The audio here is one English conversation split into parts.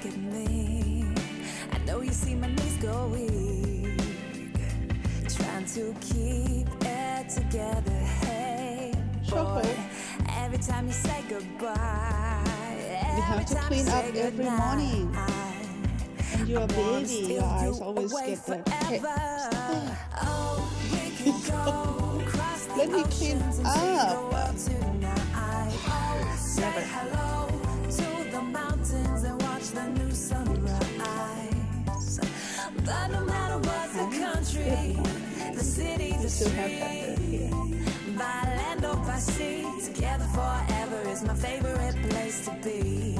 at me. I know you see my knees go weak, trying to keep it together. Hey, boy, every time you say goodbye, you have to clean up every morning. And you're a baby, your eyes always get that. Hey, let me clean up. Never. Hello to the mountains and watch the new sunrise. But no matter what the country, the city, the street, by land or by sea, together forever is my favorite place to be.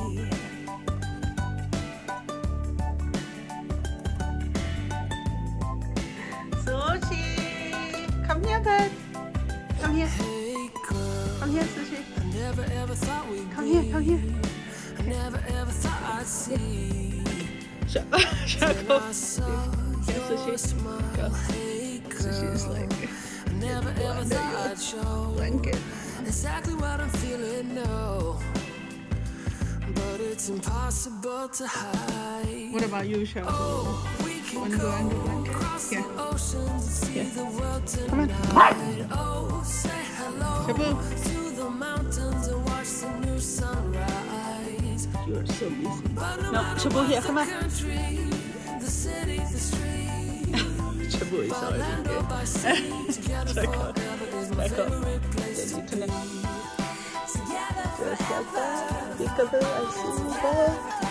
Sushi, come here, bud. Come here. Come here, Sushi. Come here, come here. I never ever thought I'd see. Shut up. Go. Yeah, Sushi. Go. Sushi's like, Never ever thought I'd show blanket. exactly what I'm feeling now, but it's impossible to hide. What about you, Shabu? We can Want to go under the blanket? across Yeah. the oceans and see the world Come on. tonight. Oh, say hello Shabu. to the mountains and watch the new sunrise. You are so busy. But no No, matter Shabu what here, the come on. country, the city, the street, Shabu is by already land or good. by sea, together Back up. forever is my Back up. favorite place Then to you be. connect. Together Just like forever. that. Peekaboo, I see you.